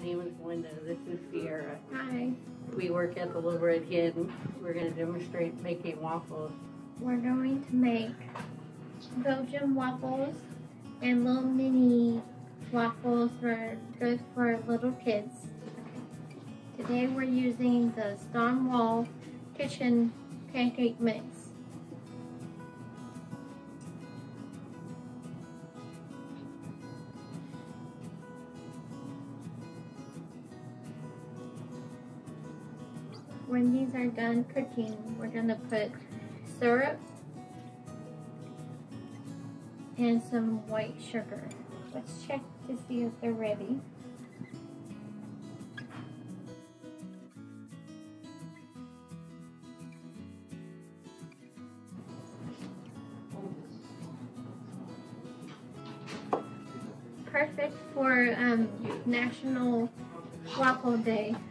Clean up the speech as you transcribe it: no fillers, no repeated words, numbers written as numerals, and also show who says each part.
Speaker 1: name is Glenda. This is Sierra.
Speaker 2: Hi.
Speaker 1: We work at the Little Red Hen. We're going to demonstrate making waffles.
Speaker 2: We're going to make Belgian waffles and little mini waffles for good for little kids. Today we're using the Stonewall Kitchen pancake mix. When these are done cooking, we're going to put syrup and some white sugar. Let's check to see if they're ready. Perfect for National Waffle Day.